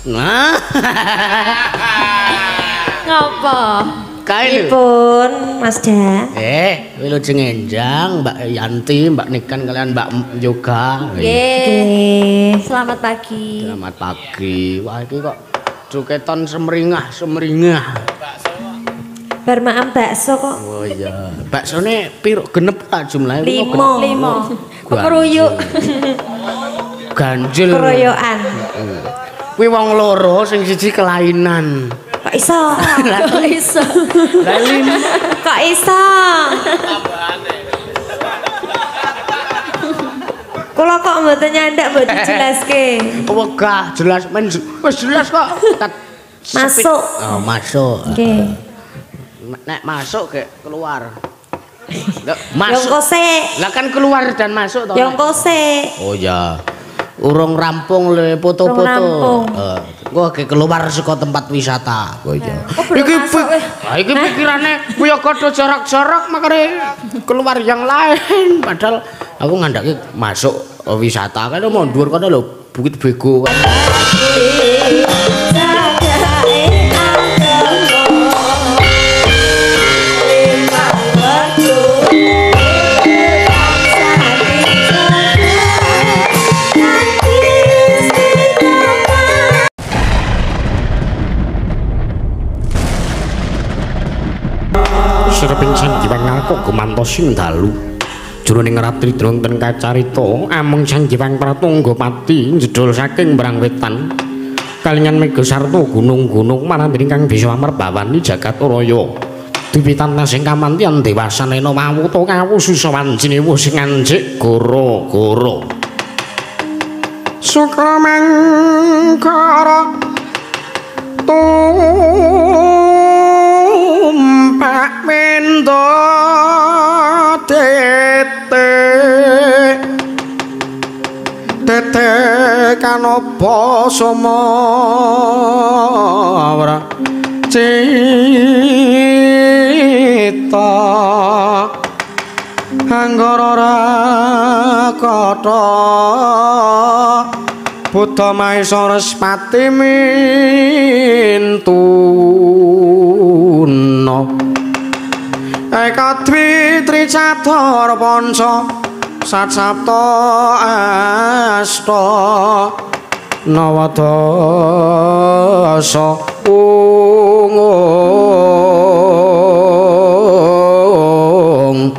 Nah. Ngapa? Kae lho. Pun, Mas Da. Wilujeng enjang Mbak Yanti, Mbak Nikan kalian Mbak Yoga. Nggih. Selamat pagi. Selamat pagi. Wah iki kok cuketon semringah. Bar maam bakso kok. Oh iya. Baksone piro genep tak jumlahe? 5. Keruyuk. Ganjil. Keroyokan. Kuwi wong loro sing siji kelainan. Kok iso? Kok iso? Kok iso? Kula kok mboten nyandak mboten dijelaske. Wegah jelas wis jelas kok. Masuk. Oh, masuk. Nggih. Nek masuk kayak keluar. Masuk. Lah kan keluar dan masuk toh. Yongko sik. Oh ya. Urung rampung le foto-foto. Gua ke keluar saka tempat wisata. Oh iya. Iki pikirane kuwi padha jarak-jarak makane keluar yang lain padahal aku ngandake masuk wisata kan mau dhuwur kono lho Bukit Bego. Sireping Sanjiwang nalika gumantos sing dalu jroning ratri dronten kacarita amung Sanjiwang Pratangga Pati njedhul saking mbrang wetan kalingan Megasarta gunung-gunung manandring kang bisa merbaweni jagat raya dipitanah sing kamantian dewasanena mawuta kawususawan jinewu sing anjik goro-goro Sukramangkara Pak Mendo tete kanapa somawra cita anggara rakata Buddha Maesara Spati mintuna Eka Dwi Tricatur Panca Sat Sapta Asta Nawadasa Ungung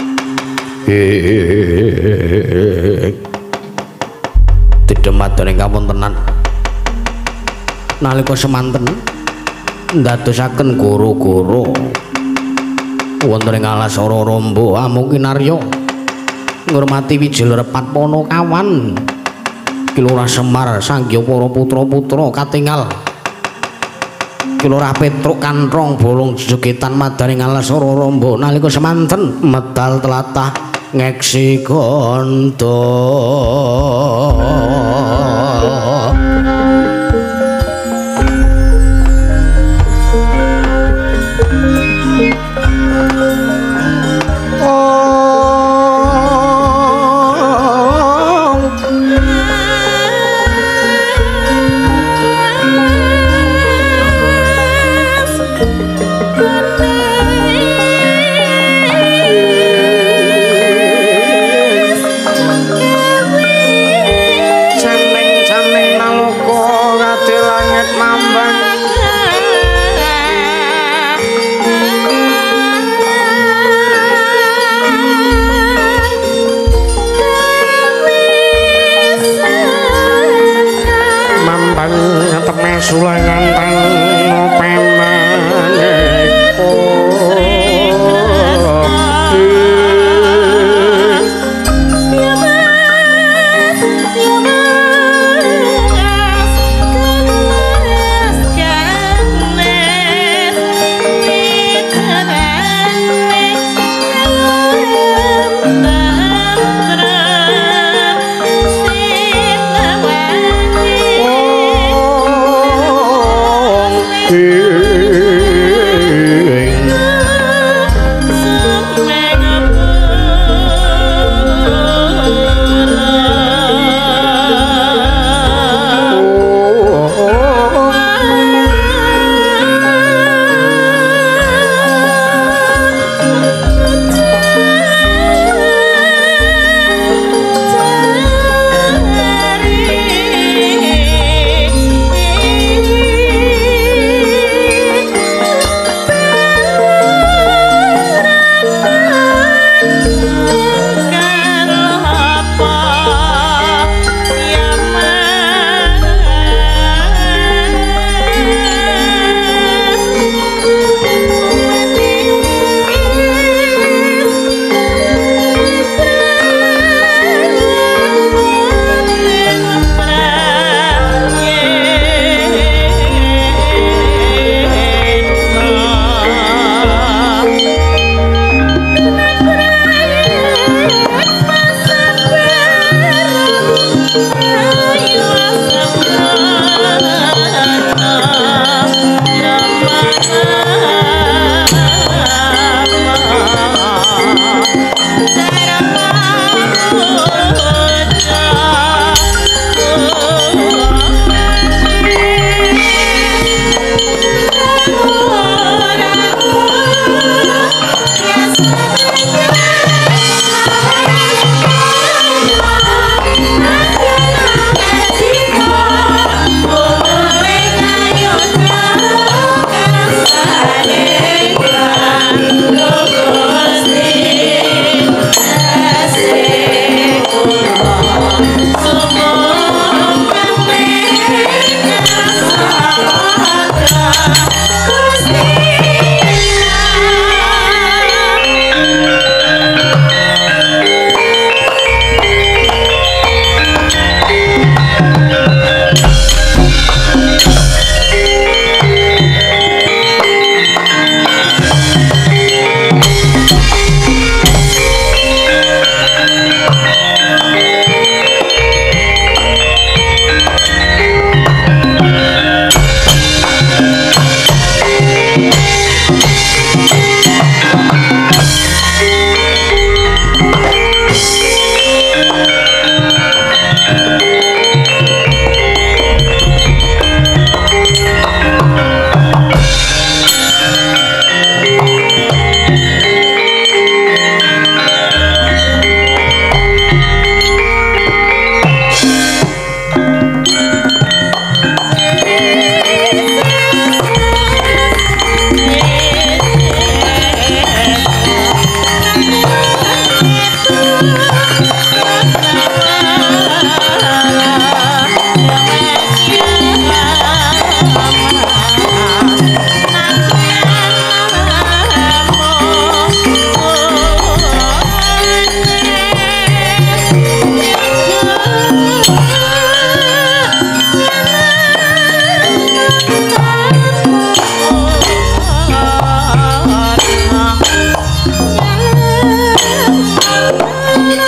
Demadane kapuntenan nalika semanten ndadosaken goro-goro wonten ing alas Raramba amukinarya ngurmati wijil repat Panakawan Kilurah Semar sanggya para putra-putra katingal Kilurah Petruk Kantrong bolong jejegetan madaning alas Raramba nalika semanten medal tlatah ngeksi kondo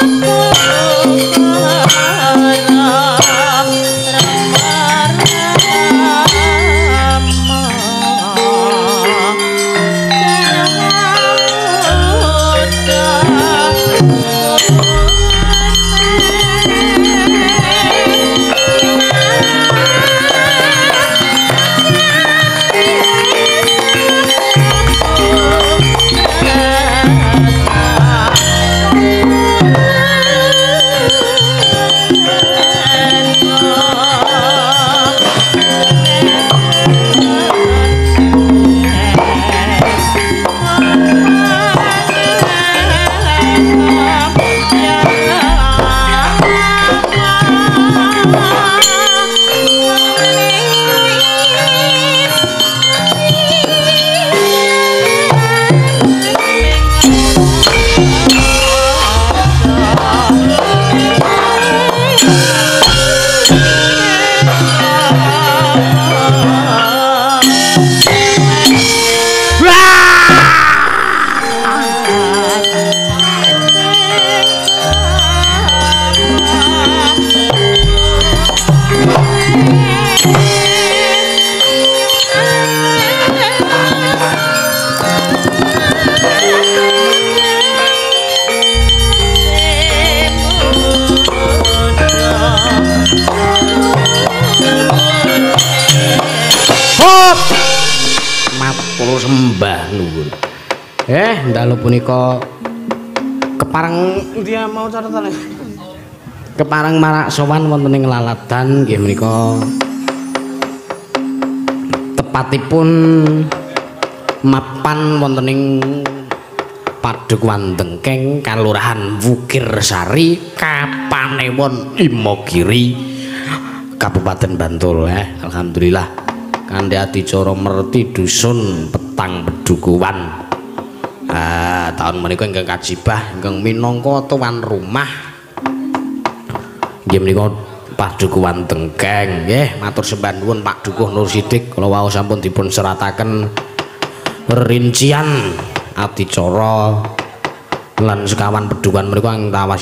Dalu punika kepareng dia mau catatan kepareng marak sowan wonten ing Laladan nggih menika tepatipun mapan wonten ing Padukuhan Dengkeng Kalurahan Wukirsari Kapanewon Imogiri Kabupaten Bantul alhamdulillah kanthi adicara merti dusun petang Pedukuhan tahun menika ingkang kajibah ingkang minangka tuan rumah nggih menika Padukuhan Dengkeng nggih matur sembah nuwun Pak Dukuh Nur Sidik kala wau sampun dipun serataken rincian adicara lan sekawan Pedukuhan menika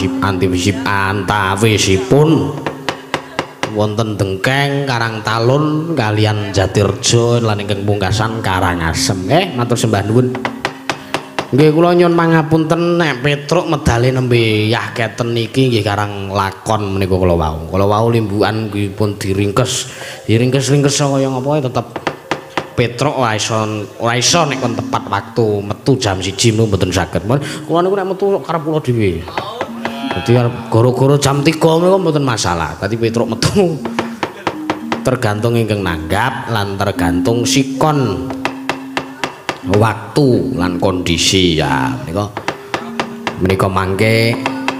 antawisipun wonten Dengkeng Karang Talun kalian Jatirejo lan ingkang pungkasan Karangasem matur sembah nuwun. Nggih kula nyuwun pangapunten nek Petruk medale nembe yah keten niki nggih karang lakon menika kula wau. Kula wau limbukan nggih pun diringkes. Diringkes-ringkes kaya ngapa tetep Petruk ora iso nek kon tepat waktu metu jam 1 niku mboten saged. Kula niku nek metu karep kula dhewe. Dadi goro-goro jam 3 menika mboten masalah. Dadi Petruk metu tergantung ingkang nanggap lan tergantung sikon waktu lan kondisi ya menika mangke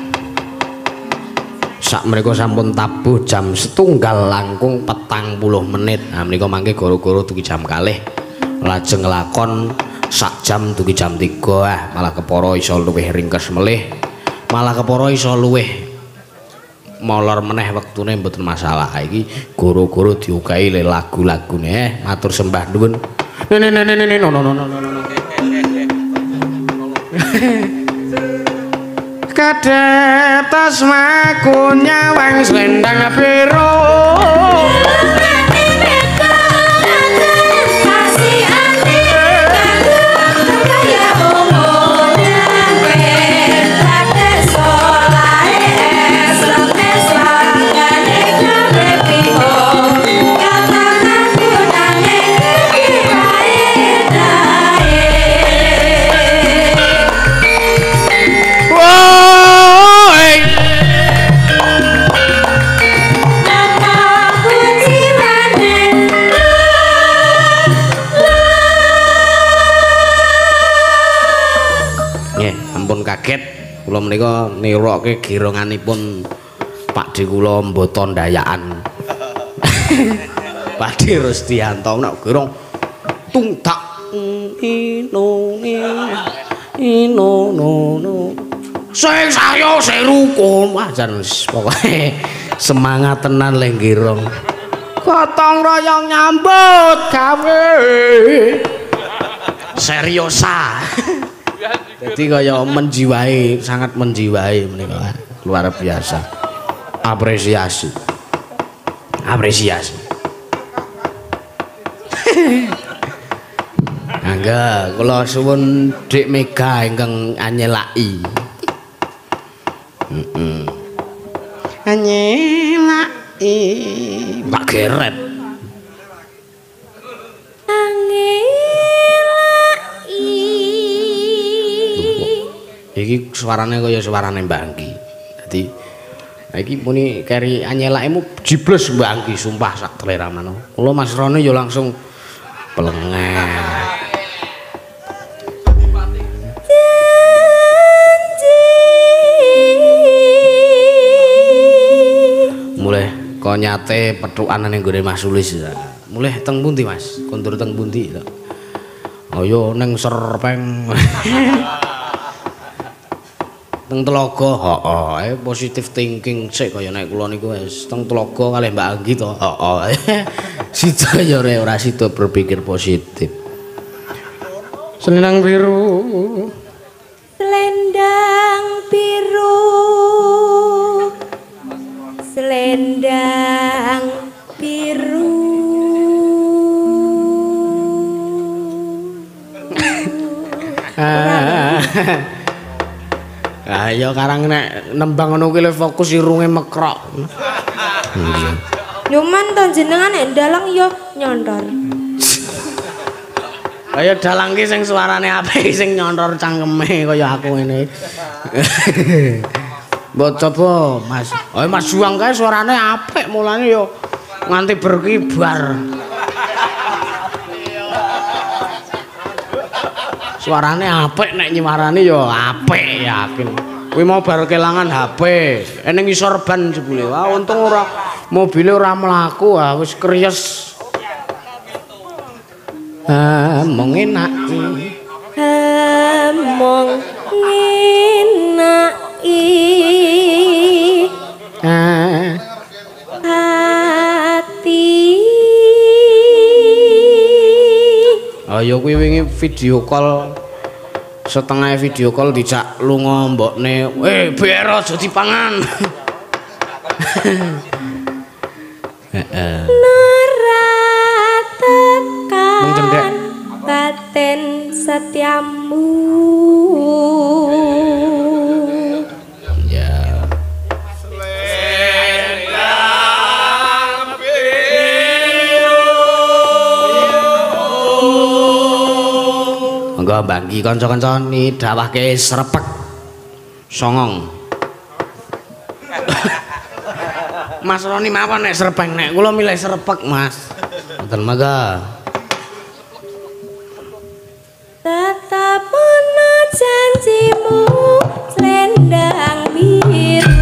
sak menika sampun tabuh jam 1 langkung 40 menit nah menika mangke goro-goro dugi jam 2 lajeng lakon sak jam dugi jam 3 malah kepara iso luwih ringkes melih malah kepara iso luwih molor meneh wektune mboten masalah iki goro-goro diukahi le lagu-lagune matur sembah nuwun. No. Kadetas maku nyawang selendang biru kaget kula menika nirokke gironganipun Pakde kula mbata ndayakan Pakde Rustianto nek girong tungtak ino sing saya sing rukun wajan pokoke semangat tenan le girong gotong royong nyambut gawe seriosa. Jadi kaya menjiwai, sangat menjiwai menika. luar biasa. Apresiasi. Angga, kula suwun Dik Mega ingkang anyelaki. Anyelaki. Mbak Geret. Iki suarane kaya suarane Mbak Anggi. Dadi iki muni keri anyelakemu jibles Mbak Anggi sumpah sak teleraman. Kula Mas Rone ya langsung pelengeh. Mulai konyate pethukan ning gone Mas Sulis. Mulai teng pundi Mas? Kondur teng pundi to? Ayo ning Serpeng. Teng Telaga, heeh, positive thinking sik kaya nek kula niku wis teng Telaga kalih Mbak Anggi to. Heeh. Sida ya ora sida berpikir positif. Selendang biru. Selendang biru. Selendang biru. Ya karang nek nembang ngono kuwi fokus irunge mekrok. Nyuman to jenengan nek dalang ya nyontor. Kaya dalang ki sing suarane apik sing nyontor cangkeme kaya aku ngene. Mbok coba Mas. Oh Mas Juang kae suarane apik mulane ya nganti berkibar. Suarane apik nek nyimarani ya apik yakin. Kuwi mau bar kelangan HP, ning ngisor ban jebule. Wah untung ora mobile ora mlaku, wis kriyes. Mong enaki. Mong enaki. Hati. Ayo kuwi wingi video call setengah video call dijak lunga mbokne BR aja dipangan. Neratakan batin setiamu. Ya. Monggo banggi kanca-kanca nidhawahke srepeg songong. Mas Roni mawon nek srepeg nek kula milih srepeg Mas. Mboten mangga. Tetap ana janjimu selendang biru.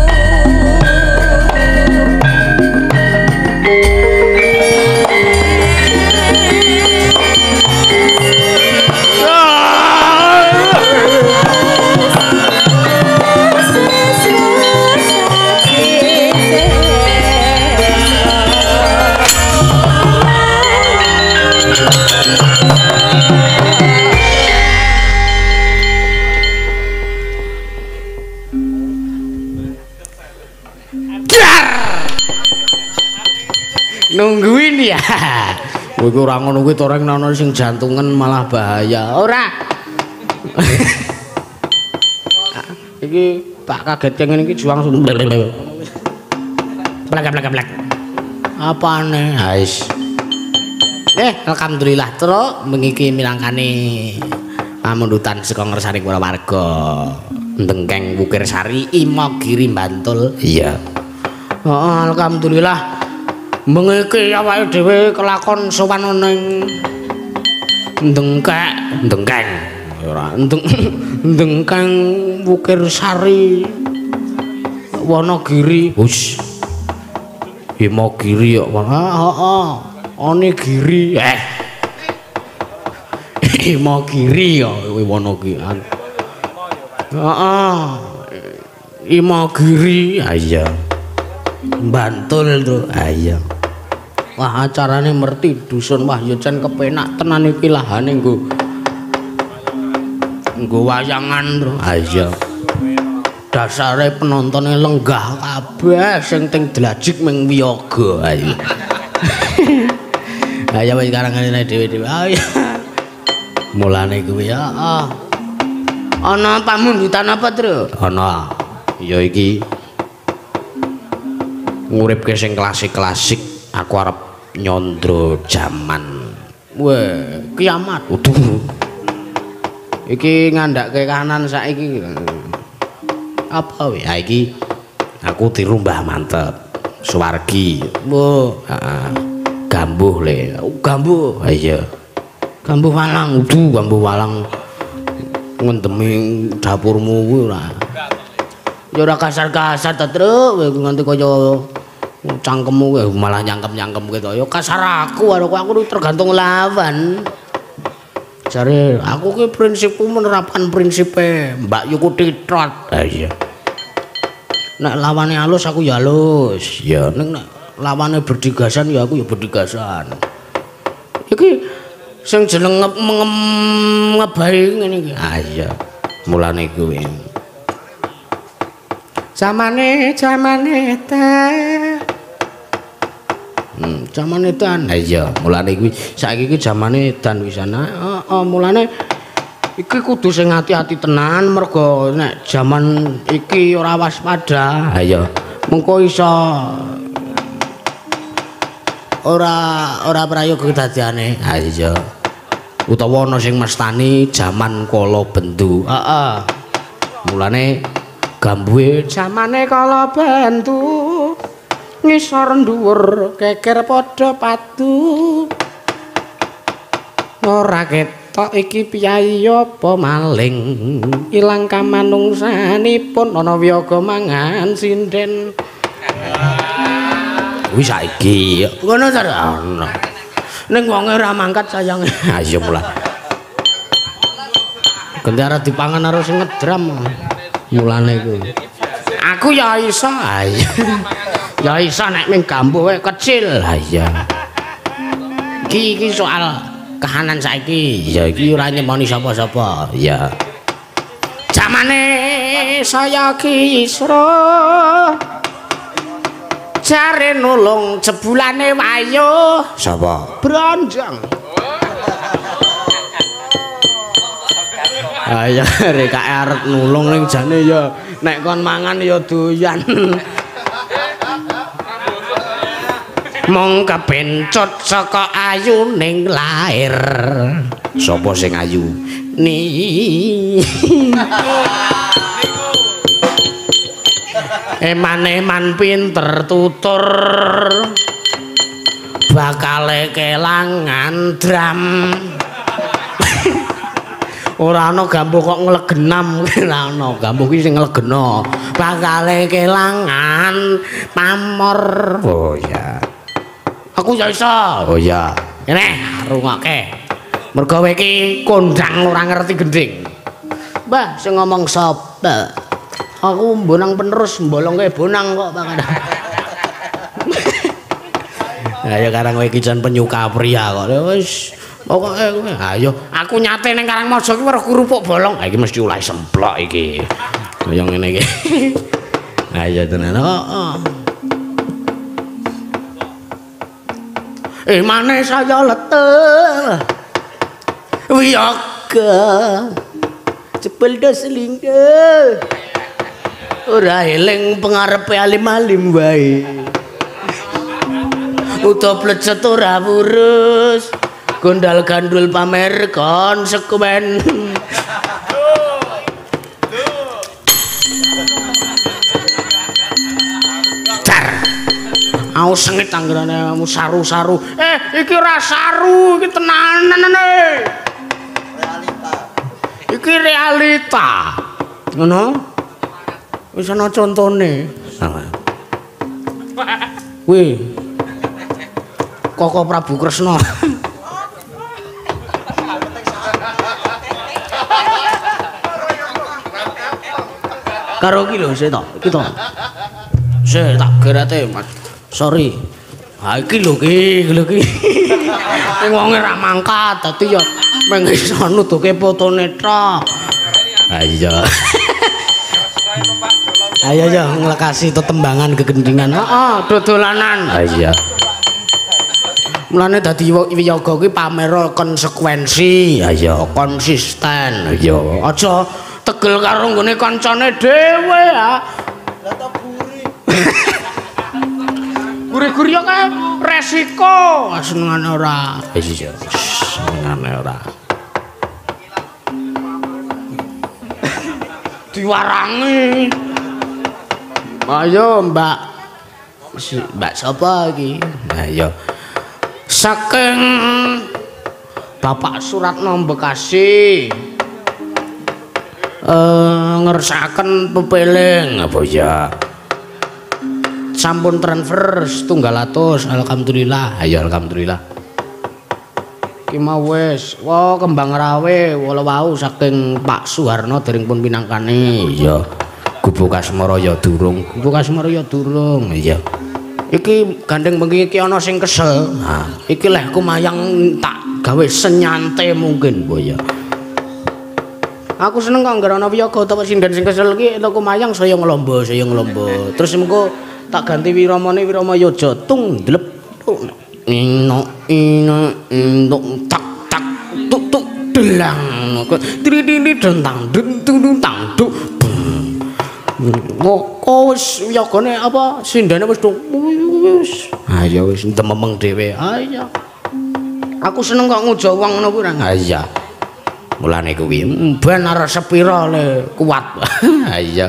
Nungguin ya. Kowe ora ngono kuwi toreng nono sing jantungan malah bahaya. Ora. Iki tak kaget yang ini juang sun. Blak. Apane? Hais. Alhamdulillah terus mengiki milangkane pamundutan saka ngersane para warga. Ndengkeng Wukir Sari Imogiri Bantul. Iya. Alhamdulillah. Mengiki awake dhewe kelakon sowan ning ndengkeng ora ndengkeng Wukir Sari Wonogiri. Wus. Imogiri kok. Onigiri. Imogiri kok Wonogiri. Imogiri. Iya. Bantul tuh. Iya. Wah acarane merti dusun wah ya jan kepenak tenan iki lahane nggo wayangan to. Iya. dasare penontone lenggah kabeh sing teng Dlajik mung wiyaga ayo. Ayo wis karangane dhewe-dhewe. Ayo. Mulane kuwi ya. Ana pamundutan apa, Tru? Ana. Ya iki nguripke sing klasik-klasik aku arep nyondro jaman. Wah, kiamat. Waduh. Iki ngandhake kanan saiki. Apa ya iki? Aku tiru Mbah Mantep. Suwargi. Mbah, heeh. Gambuh le. Gambuh. Ha iya. Gambuh walang. Waduh, gambuh walang. Ngendemi dapurmu kuwi ora. Ya ora kasar-kasar ta, Truk. Nganti kaya cangkemmu malah nyangkem-nyangkem gitu. Ya kasar aku tergantung lawan. Jare aku ki prinsipku menerapkan prinsipe Mbak Yuku Titrot. Iya. Nek lawane halus aku ya halus. Ya nek lawane berdigasan ya aku ya berdigasan. Iki sing jeneng ngebahi ngene iki. Ah iya. Mulane kuwi. Zamane teh. Zaman edan. Ha iya, mulane kuwi saiki iki zaman edan wisana. Heeh, mulane iki kudu sing ati-ati tenan mergo nek zaman iki ora waspada. Ha iya, mengko iso ora prayoga kedadiane. Ha iya. Utawa ana sing mestani zaman kala bendu. Heeh. Mulane gambuhe zamane kala bendu. Ngisor dhuwur keker padha padu ora ketok iki piyayi apa maling ilang kamanungsanipun ana wiyaga mangan sinden wis saiki ngono ta ana ning wong ora mangkat sayange ayo mulai gendara dipangan karo sing ngedram mulane kuwi aku ya iso ayo ya iso nek ming gambuh kecil. Ha iya. Iki soal kahanan saiki. Ya iki ora nyemoni sapa-sapa. Ya. Zamane saya kisra jare nulung jebulane wayo. Sapa? Branjang. Ayo rek arep nulung ning jane ya nek kon mangan ya doyan. Mong kepencut saka ayu ning lair. Sapa sing ayu? Ni. Eman-eman pinter tutur. Bakale kelangan dram. Ora ana gambuh kok nglegenam ora ana. Gambuh ki sing nglegena. Bakale kelangan pamor. Oh ya. Aku ya iso. Oh iya. Ngene, rungokke. Mergo kowe iki kondang ora ngerti gending. Mbah, sing ngomong sapa? Aku bonang penerus mbolongke bonang kok Pak. Ayo karang kowe iki jan penyuka pria kok. Wis pokoke kowe. Ayo, aku nyate ning Karangmaja iki weruh kerupuk bolong. Ha iki mesti ulai semplok iki. Kaya ngene iki. Ayo tenan. Heeh. Mane saya leteh wiyaga jebul selingkuh ora eling pengarepe alim-alim wae uta plecet ora wurus gondal gandul pamer konsekuen Aku sengit anggerane kamu saru-saru. Iki ora saru, iki tenanan realita. Iki realita. Ngono? Wis ana contone. Kuwi. Koko Prabu Kresna. Karo iki lho sik to, iki to. Sik tak gerate, Mas. Sorry. Ha iki lho ki. Ning wong ora mangkat dadi ya mung iso nuduhke fotone tok. Ha iya. Ayo ya nglekasi tetembangan kegendingan. Heeh, dodolanan. Ha iya. Mulane dadi wiyaga kuwi pamer konsekuensi. Ha iya, konsisten. Iya, aja tegel karo nggone kancane dhewe ya. Lah ta guri. Guri-guri yo kae resiko. Senengane ora. Iya, senengane ora. Diwarangi. Ayo Mbak. Mbak sapa iki? Nah ya. Saking Bapak Suratno Bekasi. Ngersakaken pepeling apa ya? Sampun transfer 700, alhamdulillah. Ayo alhamdulillah. Ki mau wis, wah kembang rawe wala wau saking Pak Suharno dereng pun pinangkane. Iya. Gubuk Asmara ya durung. Gubuk Asmara ya durung. Iya. Iki gandeng bengi iki ana sing kesel. Nah, iki leh kumayang tak gawe senyante mungkin, Bu ya. Aku seneng kok nggarana wiyaga utawa sinden sing kesel iki lho kumayang saya nglomba. Terus engko tak ganti wiramane Wirama Yoja tung dlep ino tak tak tuk tuk delang tridini dentang dentang tang duk kok wis wiyagane apa sindene wis wis ha ya wis tememeng dhewe ha iya aku seneng kok nguja wong ngono kuwi ha iya mulane kuwi ben arep sepira le kuat ha iya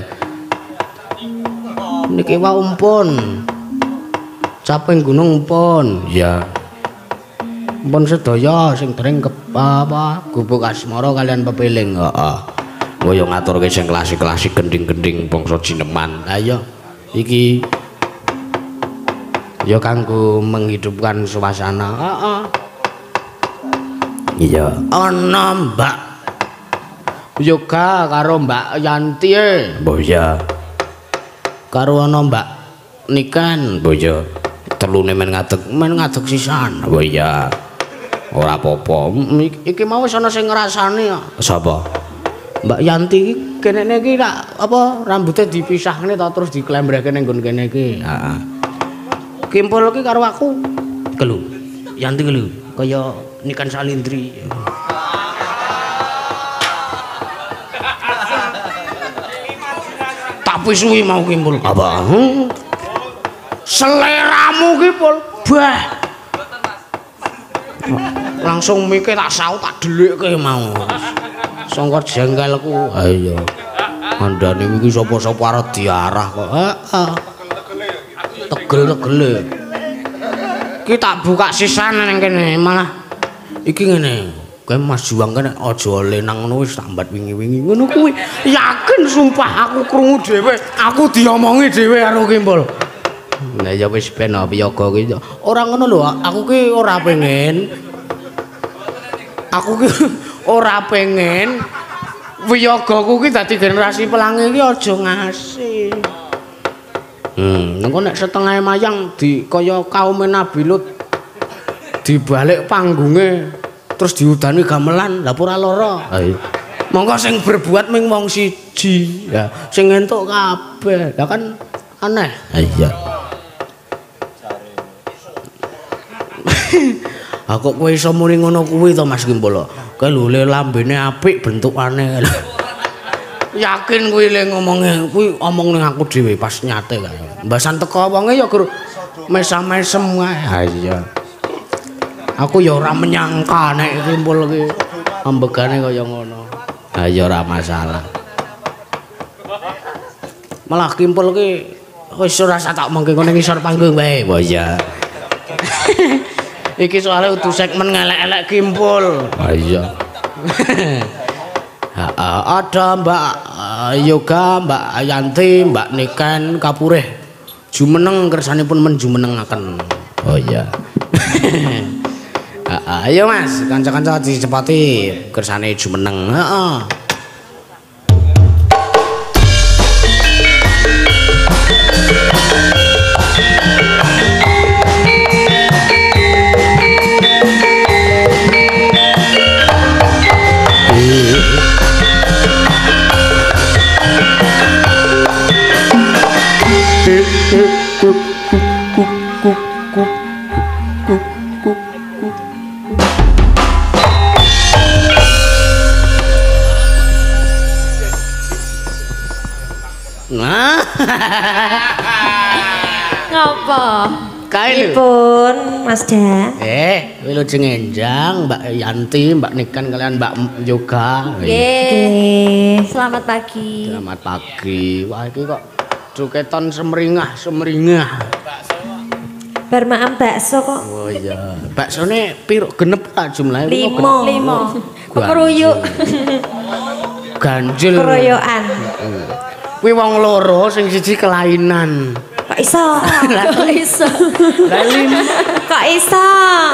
niki wae umpun caping gunung pun ya pun sedaya sing dereng apa Gubuk Asmara kalian pepeling heeh kaya ngaturke sing klasik-klasik gending-gending bangsa Jineman ayo iki ya kanggo menghidupkan suasana heeh iya ana Mbak Yoga karo Mbak Yanti mbah ya karo ana Mbak Niken mbah ya telune men ngadeg sisan oh iya ora apa-apa iki mau wis ana sing ngrasani sapa Mbak Yanti iki kene iki apa rambutnya dipisahne ta terus diklembreke ning nggon kene iki heeh kimpul iki karo aku kelu Yanti kelu kaya Niken Salindri tapi suwi mau kimpul apa seleramu ki pol bah langsung mikir tak saut tak delikke mau sangka jengkelku ha iya andane iki sapa-sapa arep diarah kok heeh tegel-tegele iki tak buka sisan ning kene malah iki ngene kowe Mas Juang kene aja lenang ngono wis sambat wingi-wingi ngono kuwi yakin sumpah aku krungu dhewe aku diomongi dhewe karo kimpul. Nah ya wis ben wiyaga ki ora ngono lho aku ki ora pengen wiyagaku ki dadi generasi pelangi ki aja ngasih engko nek setengah mayang di kaya kaum Nabi Lut dibalik panggunge terus diudani gamelan lha ora lara monggo sing berbuat ming wong siji ya sing entuk kabeh lah kan aneh iya aku kowe iso muni ngono kuwi to Mas Kimpul. Kowe lho le lambene apik bentukane. Yakin kuwi le ngomongnya kuwi omong ning aku dhewe pas nyate kae. Mbasan teko wonge ya gur mesam-mesem kae. Ha iya. Aku ya ora menyangka nek Kimpul ki ambegane kaya ngono. Ha ya ora masalah. Malah Kimpul ki wis ora sak tak mengke ning ngisor panggung wae. Oh iya. Iki soalnya utuh segmen ngelek-elek Kimpul. Ah iya. Ada Mbak Yoga, Mbak Yanti, Mbak Niken, Kapureh. Jumeneng kersanipun menjumenengaken. Oh iya. Ayo Mas, kanca-kanca dicepati kersane jumeneng. Heeh. Nah. Ngopo? Kae lho. Pripun, Mas Dan? Wilujeng enjang Mbak Yanti, Mbak Nikan kalian Mbak Yoga. Nggih. Selamat pagi. Selamat pagi. Wah iki kok cuketon semringah. Bar maam bakso kok. Oh iya. Baksone piro genep ta jumlahe? 5. Keruyuk. Ganjil. Keroyokan. Kuwi wong loro sing siji kelainan. Kok iso? Kok iso? Lalim. Kok iso?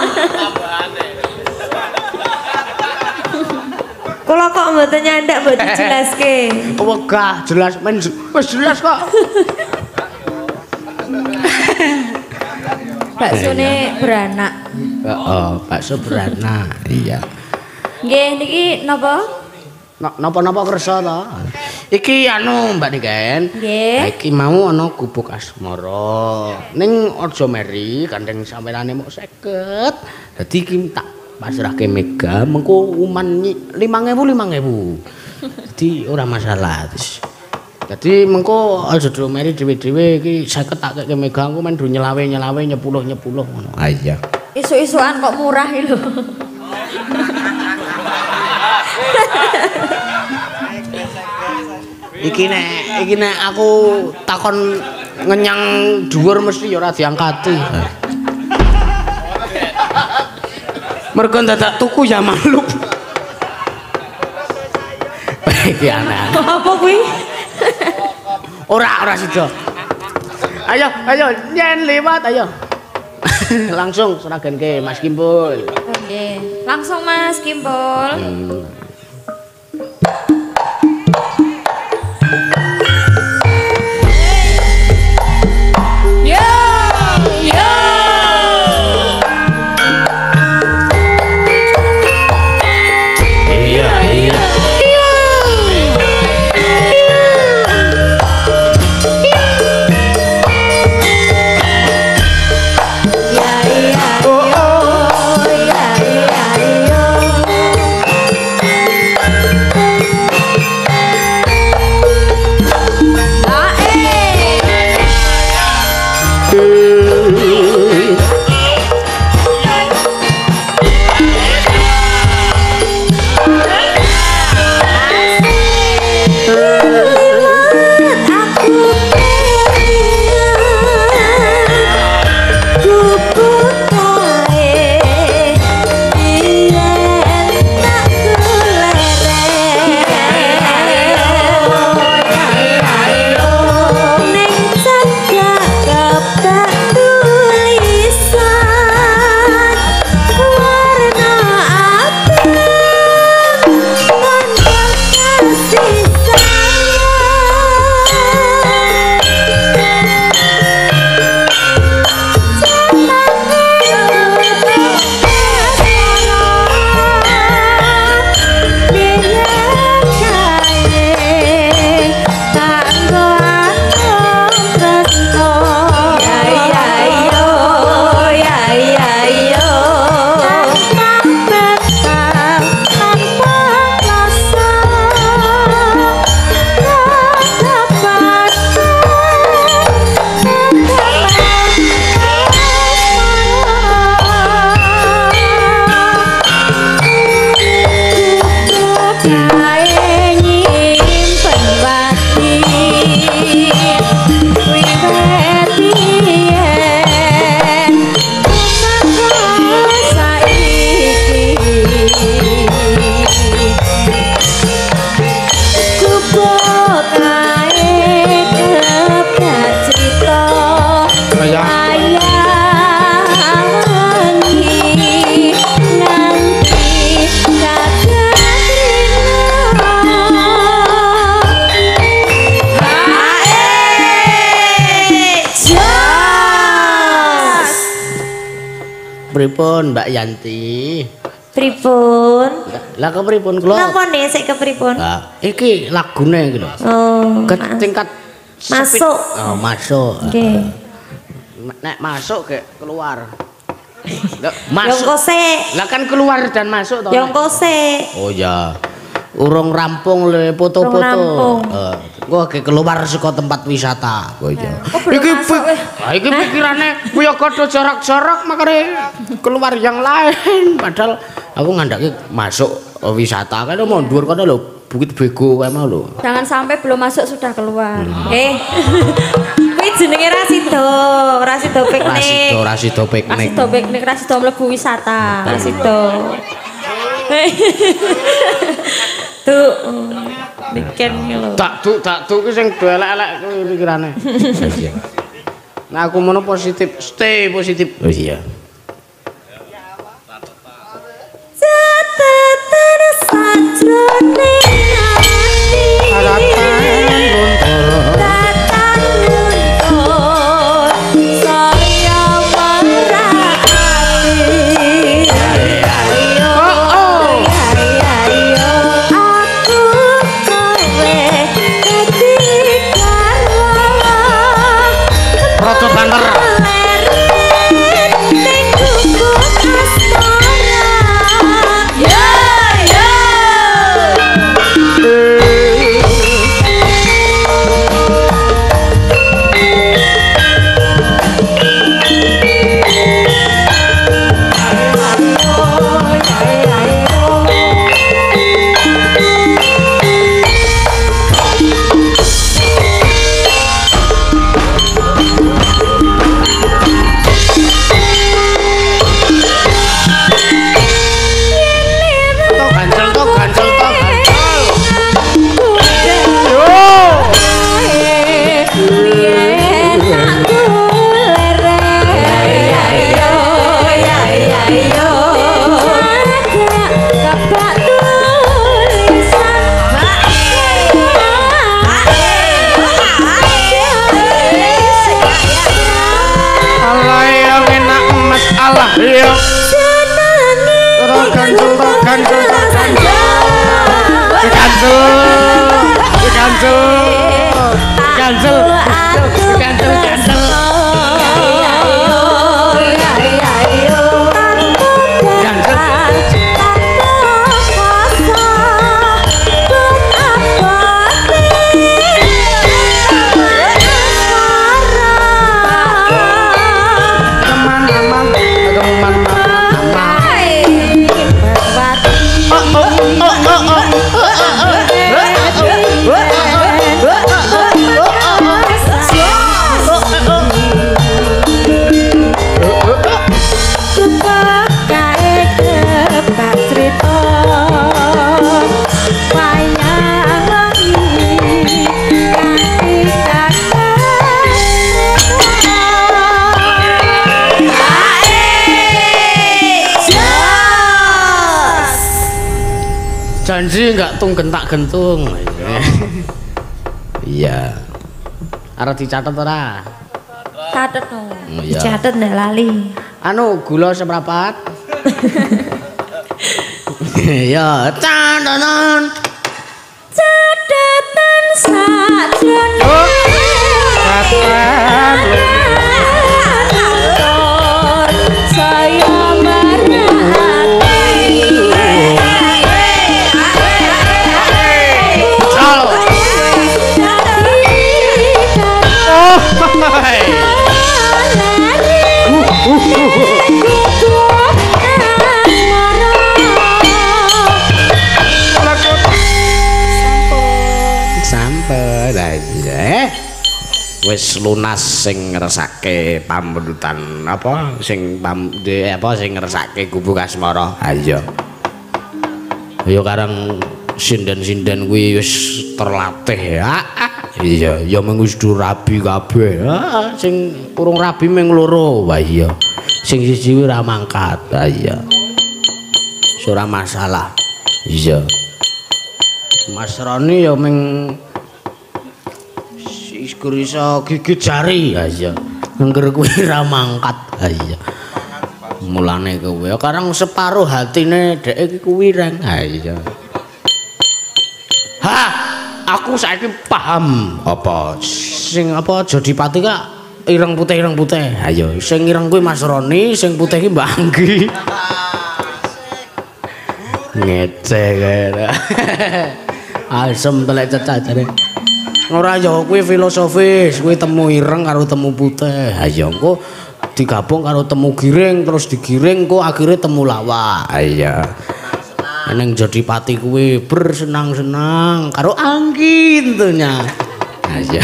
Kula kok mboten nyandak mbok dijelaske. Wegah jelas men wis jelas kok. Baksone beranak. Heeh, bakso beranak. Iya. Nggih niki napa? Napa-napa kersa to? Iki anu Mbak Niken. Nggih. Iki mau ana gubuk asmara. Ning aja meri gandeng sampeane mok 50. Dadi iki tak pasrahke Mega mengko uman 5.000. Dadi ora masalah. Dadi mengko aja do meri dhewe-dhewe iki 50 tak keke Mega engko men do nyelawe nyepuluh ngono. Ah iya. Isuk-isukan kok murah iki lho. Iki nek aku takon ngenyang dhuwur mesti ya ora diangkati. Mergo dadak tuku ya maklum. Iki aneh. Apa kuwi? Ora sida. Ayo nyen liwat ayo. Langsung seragenke Mas Kimpul. Nggih. Langsung Mas Kimpul. Pripun Mbak Yanti? Pripun? Lah kepripun kula? Napa nih sik kepripun? Lah iki lagune iki lho. Oh, Tingkat Masuk. Oh, masuk. Oke. Nek masuk kayak keluar. Yang kose. Lah kan keluar dan masuk toh. Yang kose. Oh ya. Urung rampung le foto-foto. Urung rampung. Gua ke keluar saka tempat wisata. Oh iya. Iki iki pikirane kuwi kodho jorok-jorok makare keluar yang lain padahal aku ngandake masuk wisata kan mau dhuwur kono lho Bukit Bego kae mau lho. Jangan sampai belum masuk sudah keluar. Kuwi jenenge Rasido, Rasido piknik. Rasido piknik. Rasido piknik, Rasido mlebu wisata, Rasido. Tuh. Bikin lho. Tak tuh ki sing do elek-elek kuwi pikirane. Nah aku mono positif, stay positif. Oh iya. Catatan sajrone ati. Proto banter. Janji enggak tunggen tak gentung. Iya. Arep dicatet ora? Catet no. Iya. Catet ndak lali. Anu gula seprapat? Ya, catanan. Catatan sajrone. Catatan. Saya Sampun aja. Wis lunas sing ngersake pambentutan apa sing sing ngersake kubu Kasmara. Ayo. Ayo karang sinden-sinden kuwi wis terlatih ya. Iya, ya mung wis rabi kabeh. Sing urung rabi mung loro. Wah iya. Sing siji kuwi ora mangkat. Ha iya. Ora masalah. Iya. Mas Roni ya mung iku iso gigit jari. Ha iya. Ngger kuwi ora mangkat. Ha iya. Mulane kowe karang separuh hatine dhek iki kuwi reng. Ha iya. Ha. aku saiki paham apa sing apa Jodipati kak ireng putih. Ayo sing ireng kuwi Mas Roni, sing putih iki Mbak Anggi. Ngece kene. Asem telek cecajane. Ora ya kuwi filosofis, kuwi temu ireng karo temu putih. Ayo engko digabung karo temu giring terus digiring kok akhirnya temu lawak. Iya. Neng Jodipati kuwi bersenang-senang karo angin tentunya. Iya.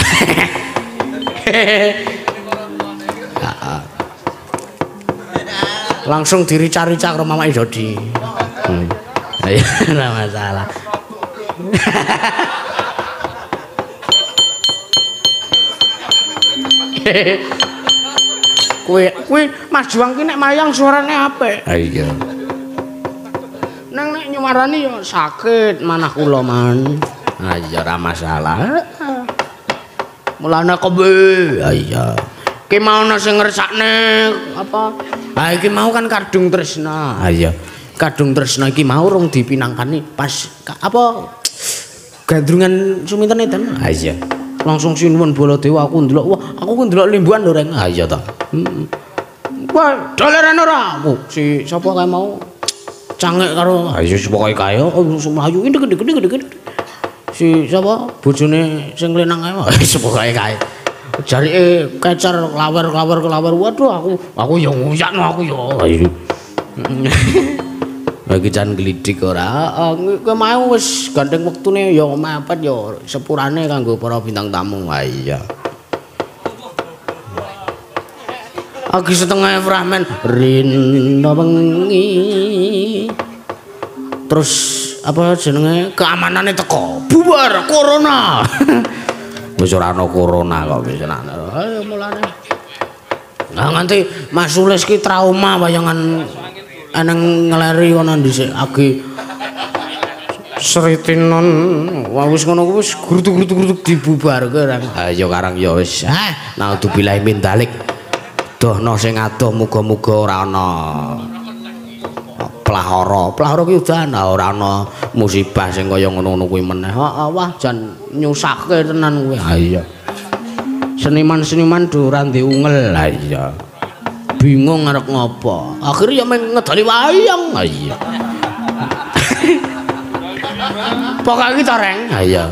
Langsung dirica-rica karo Mama Jodi. Ayo ora masalah. Kuwi Mas Juang ki nek mayang suarane apik. Iya. Nang nek nyumarani ya sakit manah kula man. Ah iya ora masalah. Mulane kebe. Iya. Ki mau ana sing ngersakne apa? Ha iki mau kan kadung tresna. Ha iya. Kadung tresna iki mau rung dipinangkani pas apa gandrungan suminten edan. Ha iya. Langsung sinuwun Baladewa aku ndelok. Wah, aku ku ndelok limbuhan lho Reng. Ha iya ta. Wah, doleran ora. Si sapa kae mau cangek karo ayo pokoke kae mlayu gede. Si sapa bojone sing lenang kae wis pokoke kae. Jarike kecer klawer. Waduh aku ya nguyakno aku ya. Bagi jan glidik ora. Kowe mau wis gandeng wektune ya mepet ya sepurane kanggo para bintang tamu. Ha iya. Agi setengah Fragmen Rina bengi. Terus apa jenenge keamanane teko. Bubar corona. Wis ora ana corona kok wis ana. Ayo mulane. Nah nganti Mas Sulis ki trauma bayangan aneng ngeleri kono dhisik agi Sritinon. Wah wis ngono kuwi wis grutuk dibubarke Rang. Ha ya karang ya wis. Naudzubillahi min dzalik. Dohno sing adoh muga-muga ora ana plahara. Plahara ki udan ora ana musibah sing kaya ngono-ngono kuwi meneh. Wah jan nyusahke tenan kuwi. Ha iya. Seniman-seniman do ora diungel. Ha iya. Bingung arep ngopo. Akhire ya meng ngedali wayang. Ha iya. Pokoke ta Reng. Ha iya.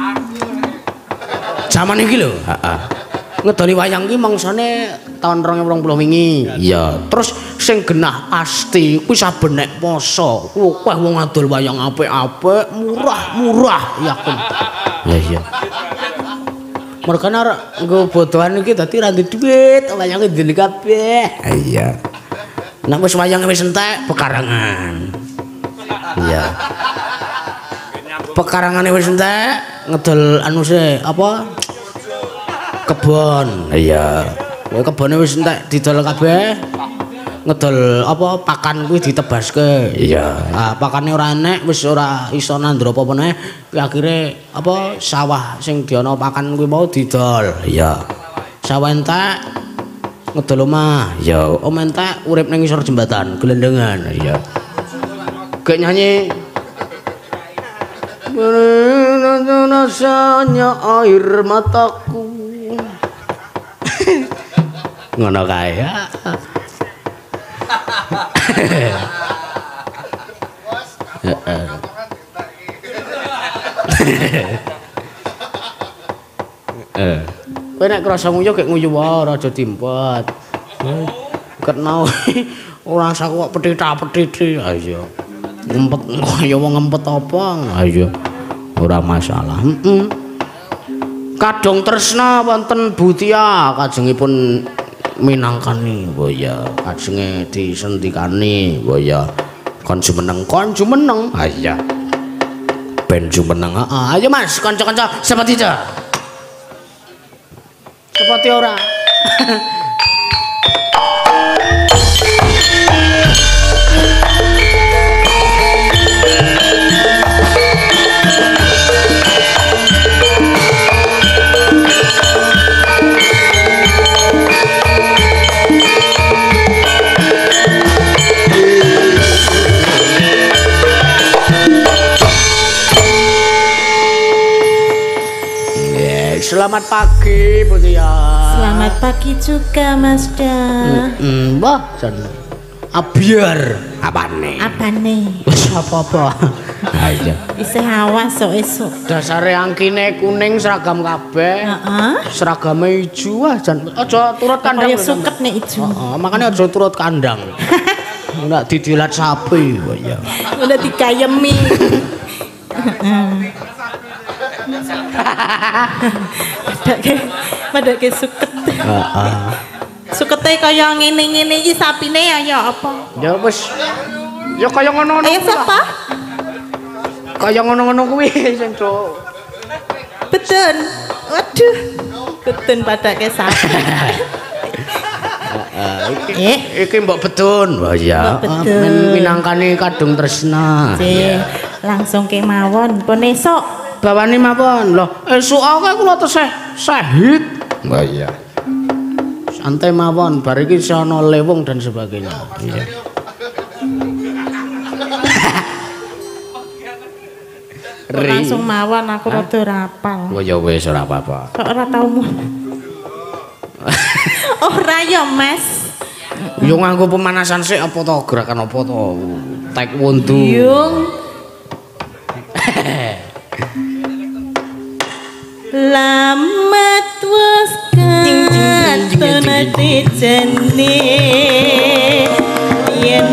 Zaman iki lho. Heeh. Ngedali wayang ki mangsane tahun 2020 wingi. Iya. Terus sing genah pasti kuwi saben nek poso. Wah wong adol wayang apik-apik, murah yakin. Ya iya. Mergane arek nggo bodohan iki dadi ra ndek dhuwit, wayange ndene kabeh. Iya. Nek wis wayange wis entek pekarangan. Iya. Pekarangane wis entek ngedol anuse apa? Kebon. Iya. Kowe kebone wis entek didol kabeh. Ngedol apa pakan kuwi ditebaske. Iya. Ah pakane ora enek wis ora iso nandra apa meneh. Kuwi akhire apa sawah sing diana pakan kuwi mau didol. Iya. Sawah entek ngedol omah. Iya. Omah entek urip ning isor jembatan gelendengan. Iya. Gek nyanyi rasanya air mataku. Ngono kae ya. Kowe nek krasa nguyu gek nguyu wae aja diempet. Ket mau ora usah kok petithak-petithik. Ha iya. Ngempet kaya wong ngempet apa? Ha iya. Ora masalah. Kadung tresna wonten Butia kajengipun minangkani boya kajenge disendikani boya kon jumeneng ha iya ben jumeneng ayo Mas kanca-kanca seperti itu seperti ora selamat pagi Putih ya. Selamat pagi juga Mas Da. Wah, jan. Abiar. Apane? Apane? Wis apa-apa. Ha iya. Isih awas sok esuk. Dasare angkine kuning seragam kabeh. Heeh. Seragame ijo ah jan. Aja turut kandang. Kaya suket nek ijo. Heeh, makane aja turut kandang. Nek didilat sapi kok ya. Udah dikayemi. Padake suket. Heeh. Sukete kaya ngene-ngene iki sapine ya apa? Ya wis. Ya kaya ngono-ngono. Ayo sapa? Kaya ngono-ngono kuwi sing cuk. Beten. Waduh. Beten padake sapi. Iki mbok bedun. Wah iya. Mbok bedun. Minangkani kadung tresna. Langsung kemawon pun esuk. Bawani mawon. Loh, esuk akeh kula tesih sahid. Wah iya. Santai mawon, bar iki sono lewung dan sebagainya. Iya. Langsung mawon aku rada rapal. Oh ya wis ora apa-apa. Kok ora tau mu. Ora ya, Mas. Yo nganggo pemanasan sik apa to gerakan apa to? Taekwondo. Yung. Lamat was katon ati jane yen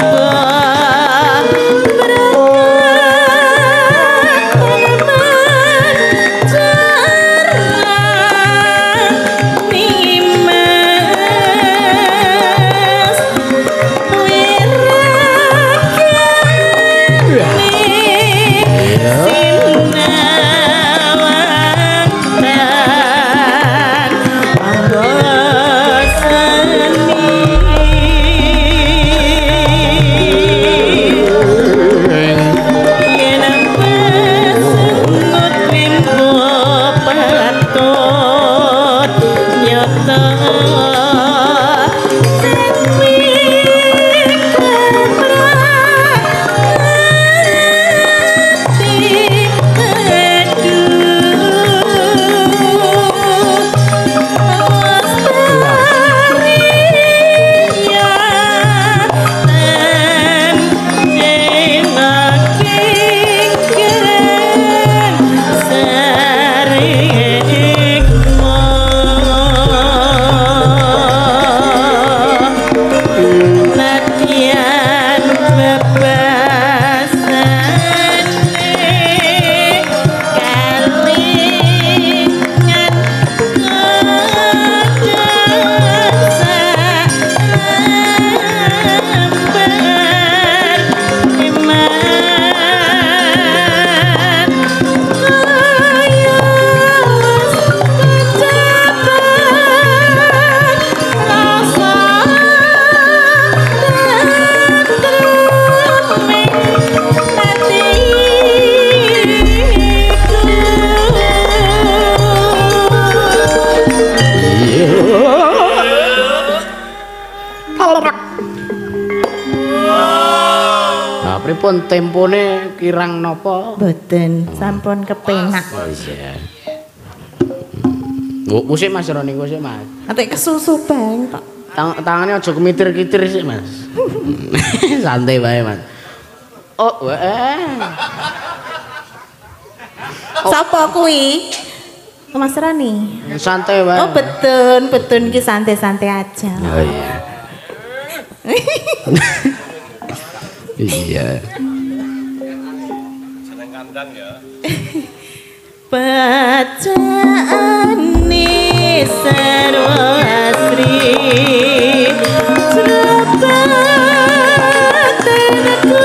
Pripun tempone kirang napa? Boten, sampun kepenak. Oh iya. Musik Mas Roni sik Mas. Atek kesusu bang tok. Tangane aja kemitir-kitir sik Mas. Santai wae Mas. Oh, Sapa kuwi? Mas Rani. Santai wae. Oh, betun iki santai-santai aja. Oh iya. Iya. Seneng kandang ya. Bacaane sarwa asri Surabatenaku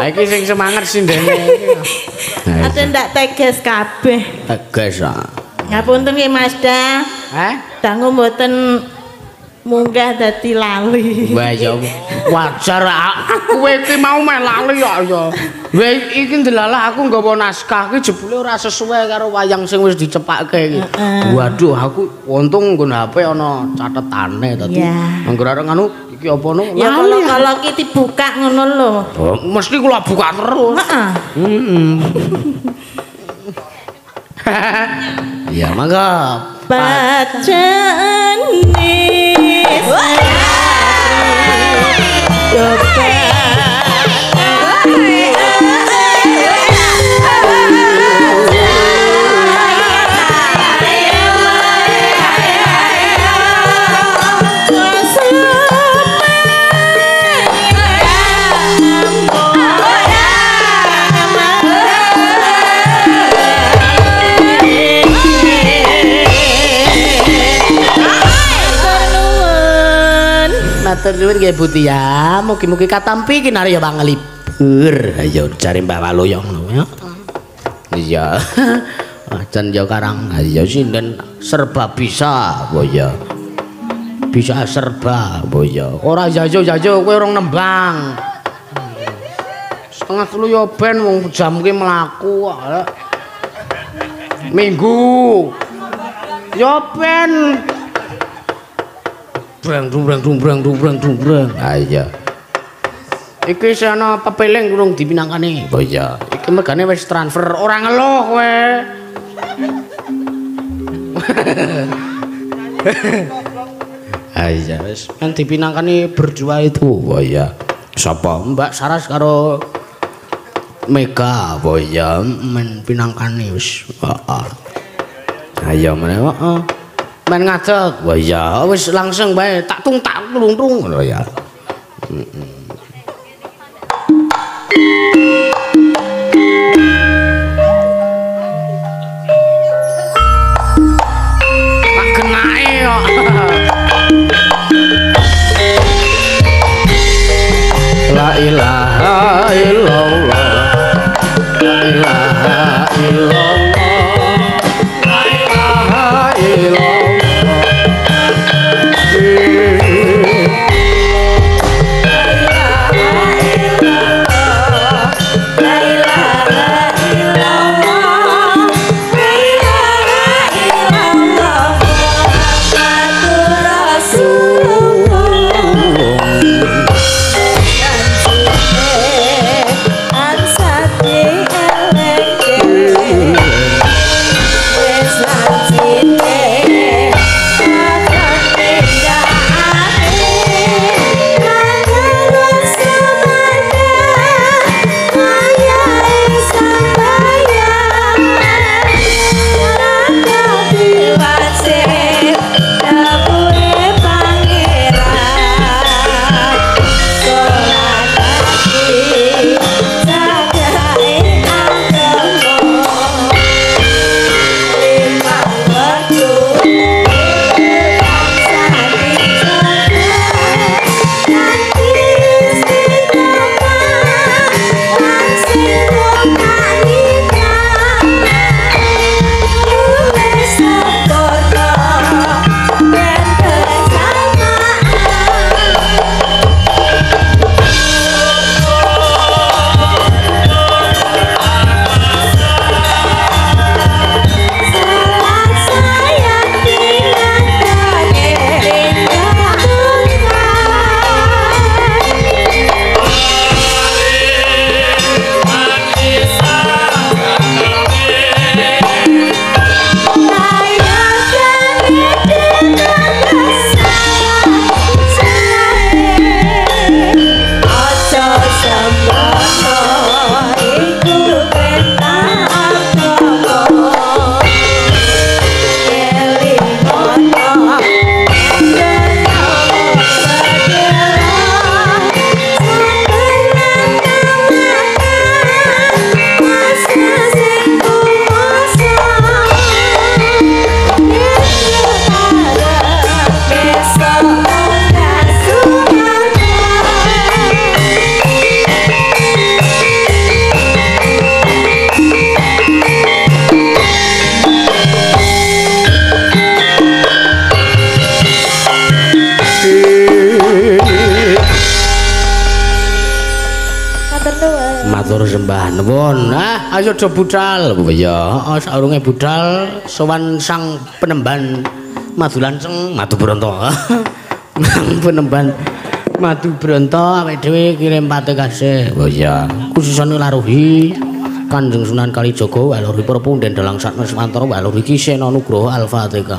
iki sing semangat sindene. Ate ndak teges kabeh. Teges ah. Ngapunten nggih Mas Da. Dangu mboten munggah dadi lali. Wah ya wajar kowe iki mau meh lali kok ya. Wah iki ndelalah aku nggawa naskah iki jebule ora sesuai karo wayang sing wis dicepakke iki. Waduh aku untung nggon HP ana catetane dadi. Angger arek ngono iki apa no? Ya kalau ki dibuka ngono lho. Oh, mesti kula buka terus. Heeh. Ya mangga. Bacaan matur nuwun nggih Bu Tia, mugi-mugi katampi kinarya panglipur. Ayo cari Mbah Waloyong ya. Iya. Ajan ya karang ayo sinden serba bisa, boya. Bisa serba, boya. Ora jajo-jajo kowe urung nembang. Setengah 3 ya ben wong jam ki mlaku kok. Minggu. Ya ben dumbrang. Ayo. Iki sana pepeling urung dipinangkane. Oh iya. Iki megane wis transfer ora ngeluh kowe. Ayo wis kan dipinangkane berdua itu. Oh iya. Sapa? Mbak Saras karo Mega. Oh iya, men pinangkane wis. Heeh. Ayo meneh, heeh. Men ngadeg. Wah iya, wis langsung bae tak tung ngono ya. Tak kenake kok. La ilaha illallah. La ilaha illallah. La ilaha illallah. La matur sembah nuwun. Ayo do budal. Ya, saurunge budal sowan sang penemban Madulanceng Madu Bronto. Penemban Madu Bronto awake dhewe kirim patekase. Oh iya, khususane laruhi Kanjeng Sunan Kalijaga waluri para punden dalang sanes mantara waluri Kisena Nugroho Al-Fatihah.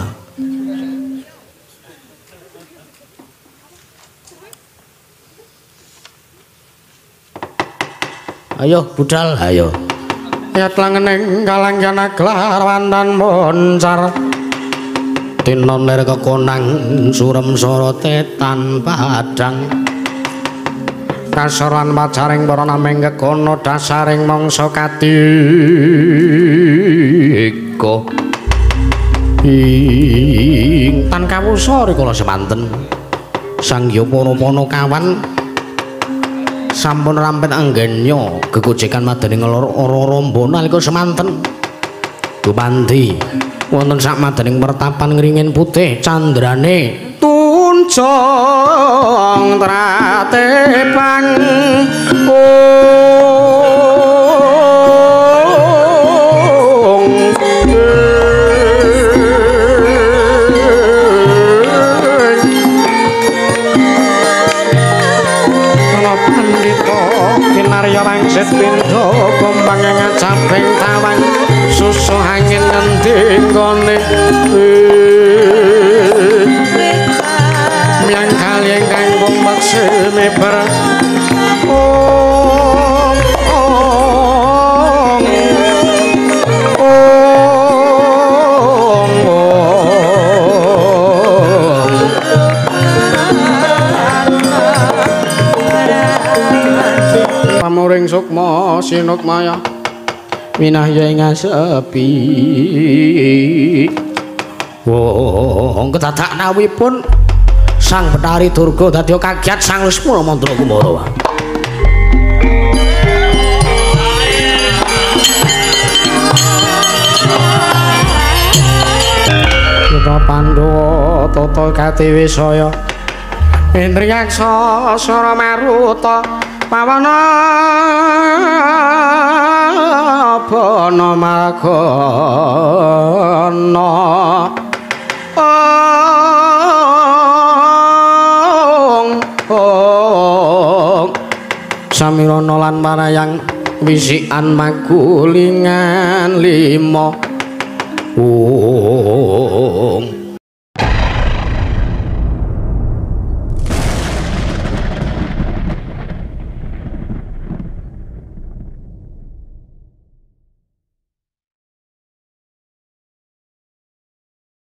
Ayo budal, ayo. Ya tlangening kalangjana klarwandan moncar. Tinon ler kekonang surem sorote tan padang. Kasoran pacaring para nameng kekono dasaring mangsa katika. Ing tan kawusa rikala semanten. Sang Yoponopono kawan sampun rampet anggenya gegojekan madaning ora rombo nalika semanten dumandi wonten sak madaning pertapan ngringin putih candrane tuncong tratepang Kinarya wangsit pindha gombang ngacaping tawang susu angin ngendi nggone miang kali ingkang kumbekse meber pamuring sukma sinukmaya minahya ing sepi wong kedadak nawipun sang Betari Durga dadi kagiat sang Lesmana mantra kumara Kita Pandhawa tata Katiwisaya Indriyaksa Sora Maruta Pawana Bana Margana Samirana lan marayang wisikan magulingan lima